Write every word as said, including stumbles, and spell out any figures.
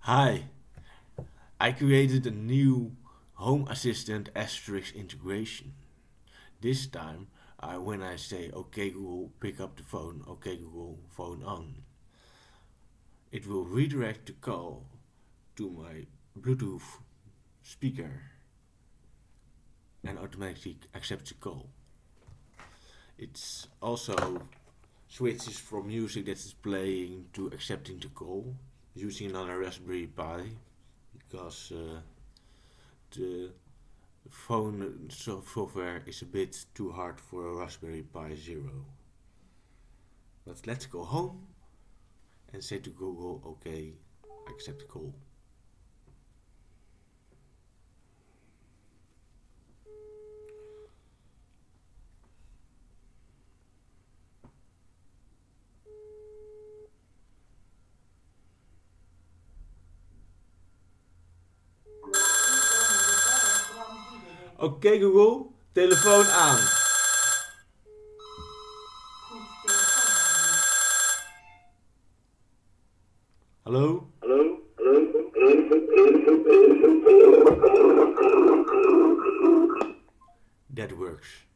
Hi, I created a new Home Assistant asterisk integration. This time, I, when I say OK Google, pick up the phone, OK Google, phone on, it will redirect the call to my Bluetooth speaker and automatically accepts the call. It also switches from music that is playing to accepting the call using another Raspberry Pi because uh, the phone software is a bit too hard for a Raspberry Pi Zero. But let's go home and say to Google, OK, accept the call. Oké Google, telefoon aan. Hallo? Hallo? Hallo? That works.